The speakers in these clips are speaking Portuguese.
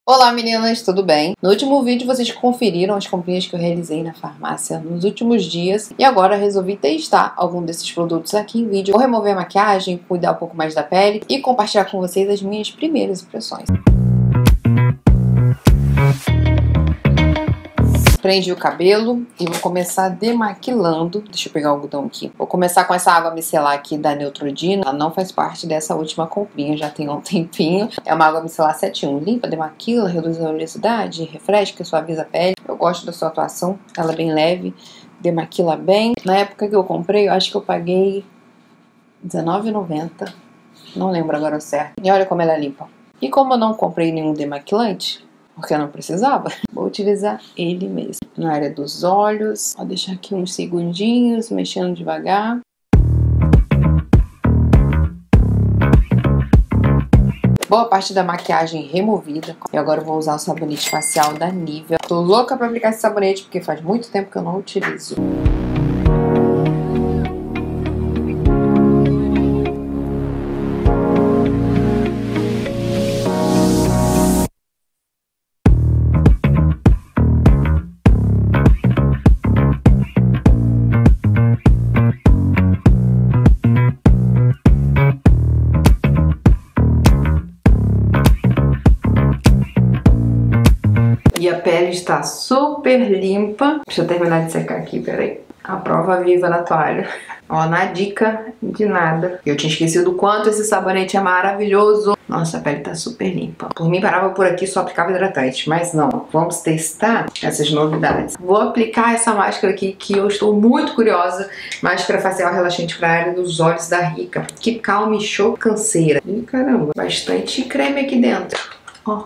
Olá meninas, tudo bem? No último vídeo vocês conferiram as comprinhas que eu realizei na farmácia nos últimos dias e agora resolvi testar algum desses produtos aqui em vídeo. Vou remover a maquiagem, cuidar um pouco mais da pele e compartilhar com vocês as minhas primeiras impressões. Prendi o cabelo e vou começar demaquilando. Deixa eu pegar o algodão aqui. Vou começar com essa água micelar aqui da Neutrogena. Ela não faz parte dessa última comprinha, já tem um tempinho. É uma água micelar 7 em 1. Limpa, demaquila, reduz a oleosidade, refresca, suaviza a pele. Eu gosto da sua atuação, ela é bem leve, demaquila bem. Na época que eu comprei, eu acho que eu paguei R$19,90. Não lembro agora o certo. E olha como ela é limpa. E como eu não comprei nenhum demaquilante, porque eu não precisava, vou utilizar ele mesmo. Na área dos olhos, vou deixar aqui uns segundinhos, mexendo devagar. Boa parte da maquiagem removida. E agora eu vou usar o sabonete facial da Nivea. Tô louca pra aplicar esse sabonete, porque faz muito tempo que eu não utilizo. E a pele está super limpa. Deixa eu terminar de secar aqui, peraí. A prova viva na toalha. Ó, na dica de nada. Eu tinha esquecido o quanto esse sabonete é maravilhoso. Nossa, a pele tá super limpa. Por mim, parava por aqui, só aplicava hidratante. Mas não, vamos testar essas novidades. Vou aplicar essa máscara aqui, que eu estou muito curiosa. Máscara facial relaxante para a área dos olhos da Rica. Que calme show canseira. Ih, caramba, bastante creme aqui dentro. Ó,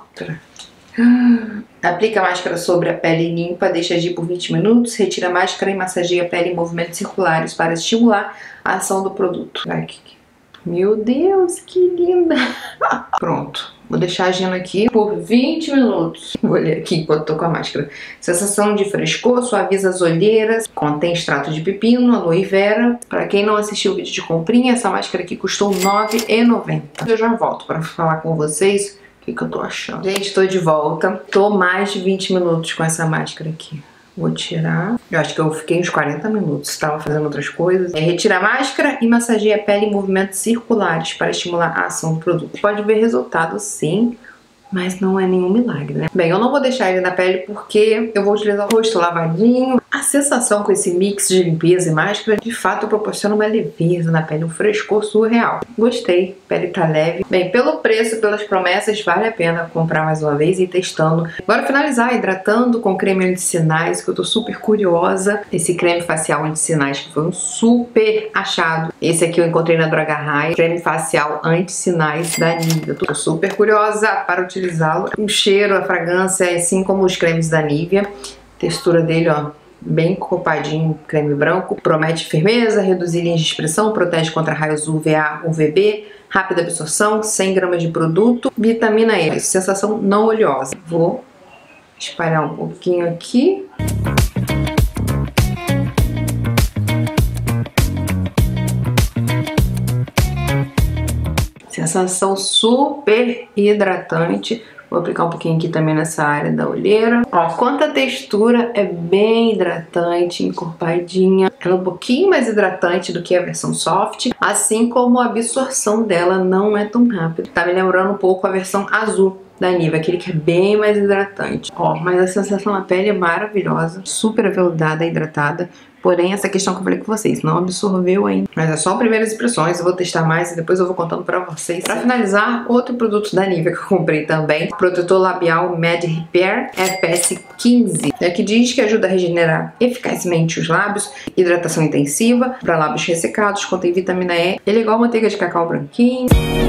aplica a máscara sobre a pele limpa, deixa agir por 20 minutos, retira a máscara e massageia a pele em movimentos circulares para estimular a ação do produto. Meu Deus, que linda! Pronto, vou deixar agindo aqui por 20 minutos. Vou ler aqui enquanto tô com a máscara. Sensação de frescor, suaviza as olheiras, contém extrato de pepino, aloe vera. Para quem não assistiu o vídeo de comprinha, essa máscara aqui custou R$9,90. Eu já volto para falar com vocês o que eu tô achando. Gente, tô de volta. Tô mais de 20 minutos com essa máscara aqui. Vou tirar. Eu acho que eu fiquei uns 40 minutos. Tava fazendo outras coisas. Retira a máscara e massageia a pele em movimentos circulares para estimular a ação do produto. Pode ver resultado sim, mas não é nenhum milagre, né? Bem, eu não vou deixar ele na pele porque eu vou utilizar o rosto lavadinho. A sensação com esse mix de limpeza e máscara, de fato, proporciona uma leveza na pele, um frescor surreal. Gostei, a pele tá leve. Bem, pelo preço, pelas promessas, vale a pena comprar mais uma vez e ir testando. Agora finalizar hidratando com creme anti-sinais, que eu tô super curiosa. Esse creme facial anti-sinais, que foi um super achado. Esse aqui eu encontrei na Droga Raia, creme facial anti-sinais da Nivea. Tô super curiosa para utilizá-lo. O cheiro, a fragrância, assim como os cremes da Nivea. Textura dele, ó, bem copadinho, creme branco. Promete firmeza, reduzir linhas de expressão, protege contra raios UVA, UVB, rápida absorção, 100 gramas de produto, vitamina E, sensação não oleosa. Vou espalhar um pouquinho aqui. Sensação super hidratante. Vou aplicar um pouquinho aqui também nessa área da olheira. Ó, quanto a textura é bem hidratante, encorpadinha. Ela é um pouquinho mais hidratante do que a versão soft, assim como a absorção dela não é tão rápida. Tá me lembrando um pouco a versão azul da Nivea, aquele que é bem mais hidratante. Ó, mas a sensação na pele é maravilhosa, super aveludada, hidratada. Porém, essa questão que eu falei com vocês, não absorveu ainda. Mas é só primeiras impressões, eu vou testar mais e depois eu vou contando pra vocês. Pra finalizar, outro produto da Nivea que eu comprei também. Protetor labial Med Repair FPS 15. É que diz que ajuda a regenerar eficazmente os lábios. Hidratação intensiva para lábios ressecados, contém vitamina E. Ele é igual manteiga de cacau branquinho.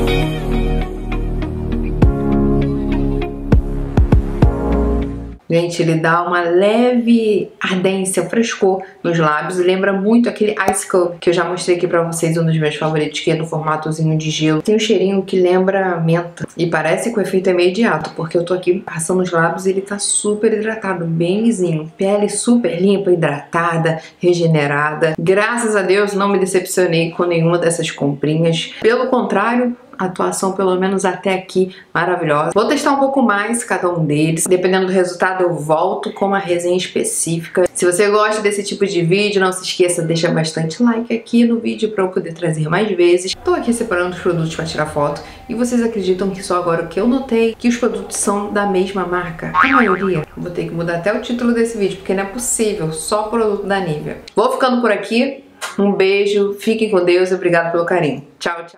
Gente, ele dá uma leve ardência, frescor nos lábios e lembra muito aquele Ice Cube que eu já mostrei aqui pra vocês, um dos meus favoritos, que é no formatozinho de gelo. Tem um cheirinho que lembra menta e parece que o efeito é imediato, porque eu tô aqui passando os lábios e ele tá super hidratado, bem lisinho. Pele super limpa, hidratada, regenerada. Graças a Deus não me decepcionei com nenhuma dessas comprinhas. Pelo contrário, A atuação, pelo menos até aqui, maravilhosa. Vou testar um pouco mais cada um deles. Dependendo do resultado, eu volto com uma resenha específica. Se você gosta desse tipo de vídeo, não se esqueça, deixa bastante like aqui no vídeo para eu poder trazer mais vezes. Tô aqui separando os produtos para tirar foto. E vocês acreditam que só agora que eu notei que os produtos são da mesma marca? A maioria. Vou ter que mudar até o título desse vídeo, porque não é possível, só produto da Nivea. Vou ficando por aqui. Um beijo, fiquem com Deus e obrigado pelo carinho. Tchau, tchau.